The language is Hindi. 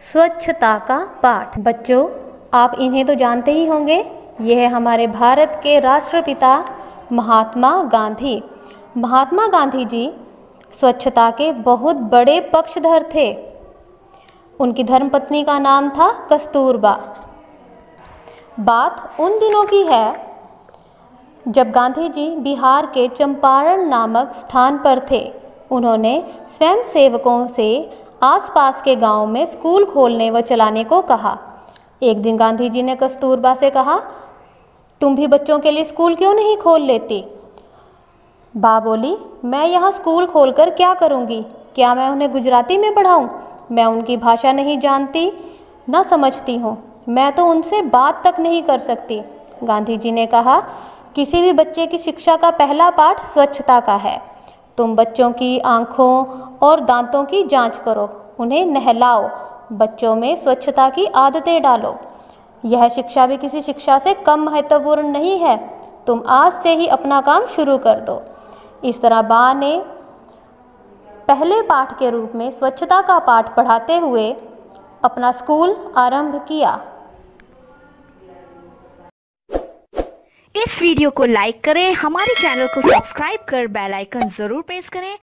स्वच्छता का पाठ। बच्चों, आप इन्हें तो जानते ही होंगे। यह है हमारे भारत के राष्ट्रपिता महात्मा गांधी। महात्मा गांधी जी स्वच्छता के बहुत बड़े पक्षधर थे। उनकी धर्मपत्नी का नाम था कस्तूरबा। बात उन दिनों की है जब गांधी जी बिहार के चंपारण नामक स्थान पर थे। उन्होंने स्वयं सेवकों से आसपास के गांव में स्कूल खोलने व चलाने को कहा। एक दिन गांधी जी ने कस्तूरबा से कहा, तुम भी बच्चों के लिए स्कूल क्यों नहीं खोल लेती? बा बोली, मैं यहाँ स्कूल खोलकर क्या करूँगी? क्या मैं उन्हें गुजराती में पढ़ाऊँ? मैं उनकी भाषा नहीं जानती, न समझती हूँ। मैं तो उनसे बात तक नहीं कर सकती। गांधी जी ने कहा, किसी भी बच्चे की शिक्षा का पहला पाठ स्वच्छता का है। तुम बच्चों की आँखों और दांतों की जांच करो, उन्हें नहलाओ, बच्चों में स्वच्छता की आदतें डालो। यह शिक्षा भी किसी शिक्षा से कम महत्वपूर्ण नहीं है। तुम आज से ही अपना काम शुरू कर दो। इस तरह बा ने पहले पाठ के रूप में स्वच्छता का पाठ पढ़ाते हुए अपना स्कूल आरंभ किया। इस वीडियो को लाइक करें, हमारे चैनल को सब्सक्राइब कर बेल आइकन जरूर प्रेस करें